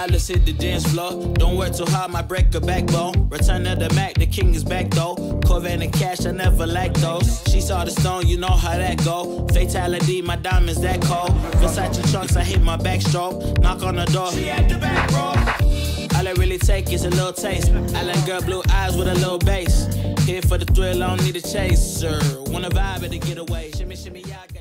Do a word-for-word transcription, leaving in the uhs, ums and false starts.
now let's hit the dance floor. Don't work too hard, might break a backbone. Return of the Mac, the king is back though. Corvette and cash, I never lack those. She saw the stone, you know how that go. Fatality, my diamonds that cold. Versace trunks, I hit my backstroke. Knock on the door, she at the back, bro. All I really take is a little taste. Island girl, blue eyes with a little bass. Here for the thrill, I don't need a chaser. Wanna vibe at the getaway. Shimmy, shimmy, y'all.